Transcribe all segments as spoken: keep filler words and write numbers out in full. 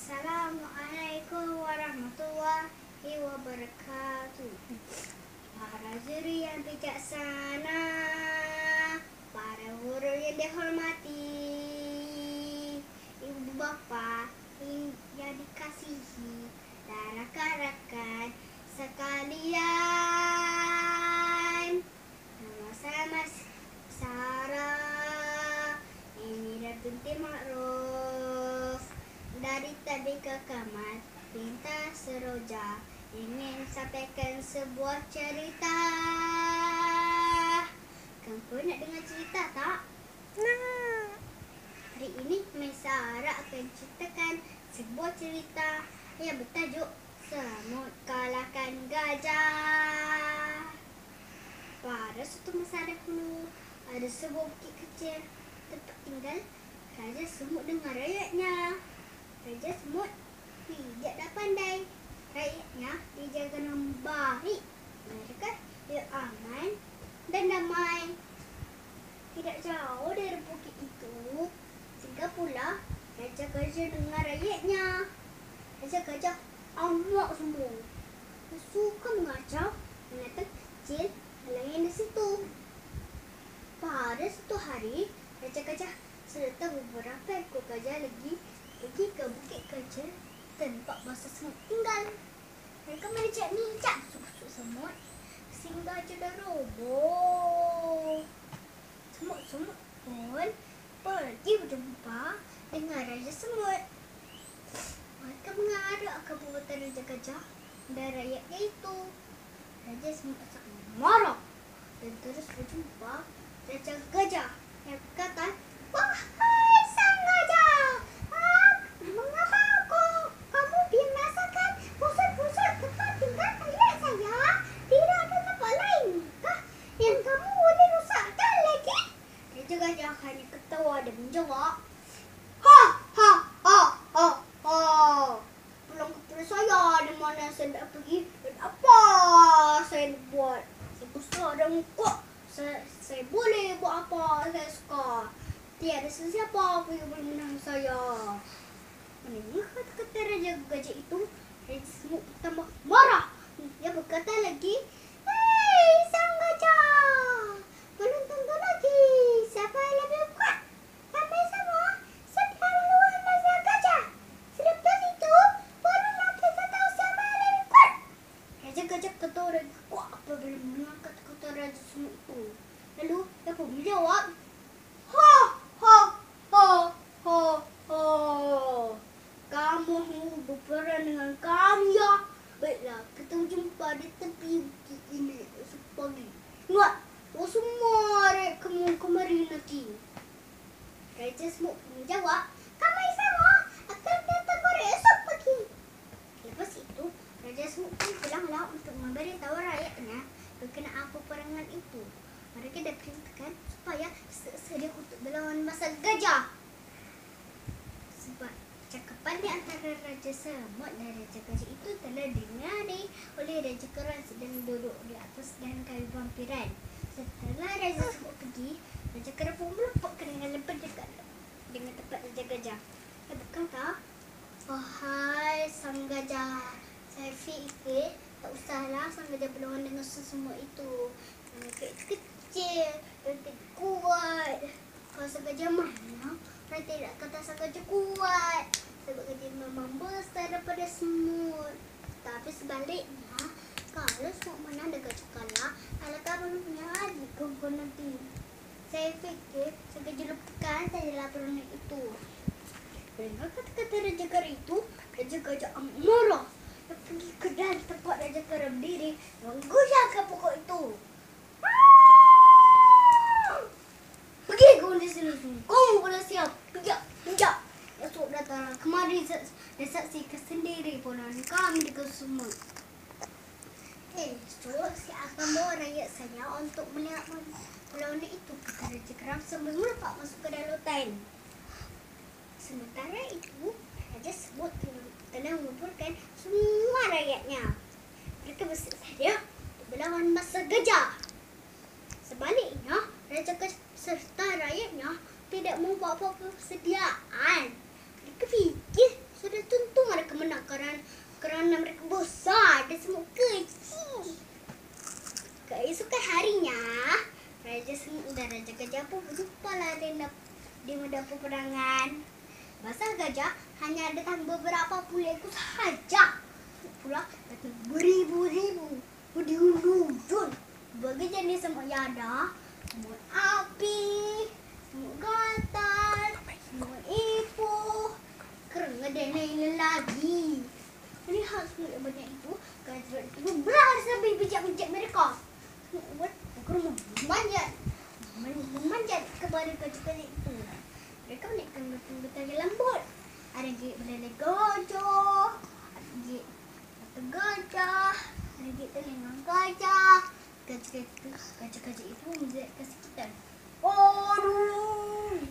Assalamualaikum warahmatullahi wabarakatuh. Para juri yang bijaksana, para guru yang dihormati, ibu bapa yang dikasihi, dan rakan-rakan sekalian. Nama saya Mas Sarah. Ini binti Ma'ruf dari Tabika Kamat Pintar Seroja, ingin sampaikan sebuah cerita. Kamu nak dengar cerita tak? Nah, Hari ini Mas Sarah akan ceritakan sebuah cerita yang bertajuk Semut Kalahkan Gajah. Pada suatu masa dahulu, ada sebuah bukit kecil tempat tinggal Raja Semut dengan rakyatnya. Raja Semut tidak dah pandai. Rakyatnya dijaga dengan baik. Mereka dia aman dan damai. Tidak jauh dari bukit itu, singgah pula Raja Gajah dengan rakyatnya. Raja Gajah amak semua. Dia suka mengacau binatang kecil yang di situ. Pada suatu hari, Raja Gajah serta beberapa ekor gajah lagi pergi ke bukit kecil tempat bangsa semut tinggal. Mereka menijak-nijak suku-suku semut sehingga sudah roboh. Semut-semut pun pergi berjumpa dengan Raja Semut. Mereka mengaduk akan perbuatan Raja Gajah dan rakyatnya itu. Raja Semut sangat marah dan terus berjumpa Raja Gajah yang berkata, "Wahai sang gajah, ah, mengapa aku kamu binasakan pusat-pusat tempat tinggal rakyat saya? Tidak ada tempat lain kah yang kamu boleh rusakkan lagi?" Raja Gajah hanya ketawa dan menjawab, "Ha ha ha ha ha. Pulang kepada saya di mana saya nak pergi dan apa saya nak buat. Saya besar dan kuat. Saya, saya boleh buat apa saya suka. Tiada sesiapa pun yang boleh menang saya." Mendengar kata-kata Raja Gajah itu, Raja Semut bertambah marah. Dia berkata lagi, "Hei sang gajah, tolong tunggu lagi. Siapa yang lebih kuat? Kami semua sedia melawan Raja Gajah. Selepas itu, barulah kita tahu siapa yang lebih kuat." Raja Gajah ketawa dan kuat apabila mendengar kata-kata Raja Semut itu. Lalu dia pun menjawab, "Ha ha ha ha ha. Kamu mau berperang dengan kami ya? Baiklah, kita jumpa di tepi bukit ini esok pagi. Ingat, oh semua rakyat kamu kemari nanti." Raja Semut menjawab, "Kami semua akan datang pada esok pagi." Lepas itu, Raja Semut pun pulanglah untuk memberitahu rakyatnya berkenaan peperangan itu. Mereka dah perintahkan supaya sedia untuk melawan masa gajah. Sebab cakapan di antara Raja Semut dan Raja Gajah itu telah dengari oleh Raja Kera sedang duduk di atas dahan kayu vampiran. Setelah Raja Semut pergi, Raja Kera pun melupakan dengan lempat dekat dengan tempat Raja Gajah. Dia berkata, "Wahai sang gajah, saya fikir tak usahlah sang gajah berlawan dengan semut itu. Mereka kecil dan tidak kuat. Kalau sang gajah mana, orang tidak kata sang gajah kuat. Sebab gajah memang besar daripada semut. Tapi sebaliknya, kalau semut menang dan gajah kalah, alangkah buruknya lagi kumpul nanti. Saya fikir sang gajah lupakan sajalah perunding itu." Dengar kata-kata Raja Kera itu, Raja Gajah amat marah. Dia pergi ke dalam tempat Raja Kera berdiri dan goyahkan pokok itu. "Pergi kau di sini semua. Kau boleh siap. Pijak, pijak. Esok datang kemari dan saksikan sendiri peperangan kami dengan semut. Esok saya akan bawa rakyat saya untuk melihat perlawanan itu." Kata Raja Kera sambil melompat masuk ke dalam hutan. Sementara itu, Raja Semut telah mengumpulkan semua rakyatnya. Mereka bersedia untuk melawan masa gajah. Sebaliknya, Raja Gajah serta rakyatnya tidak membuat apa-apa persediaan. Mereka fikir sudah tentu Kerana, kerana mereka besar dan semut kecil. Keesokan harinya, Raja Semut dan Raja Gajah pun berjumpalah di, di medan peperangan. Masa gajah hanya datang beberapa puluh ekor sahaja. Pula datang beribu-ribu, berduyun-duyun. Bagi jenis semut yang ada, semut api, semut gatal, semut ipuh, kerana dan lain-lain lagi. Melihat semut yang banyak itu, gajah itu berlari sambil bijak-bijak mereka. Semut kerana memanjat, memanjat kepada gajah-gajah itu. Mereka menaikkan betul-betul yang lembut. Ada gigit belalai gajah, ada gigit mata gajah, ada gigit telinga gajah. Gajah-gajah itu, gajah-gajah itu membuat kesakitan. Aduh!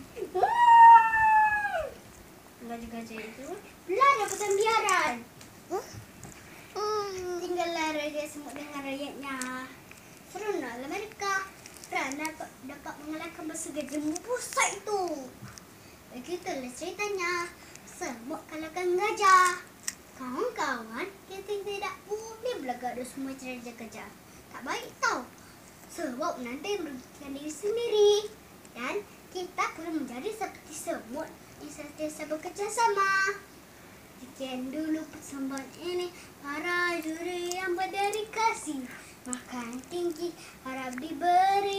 Gajah-gajah itu berlari ke pembiaran. Tinggallah Raja Semut dengan rakyatnya. Seronoklah mereka kerana dapat mengalahkan bangsa gajah membesar itu. Begitulah ceritanya, semut kalahkan gajah. Kawan-kawan, kita tidak boleh berlagak dosa semua cerita gajah. Tak baik tau. Sebab nanti merugikan diri sendiri. Dan kita perlu menjadi seperti semut yang sentiasa bekerja sama. Sekian dulu persembahan ini. Para juri yang berdedikasi, makan tinggi, harap diberi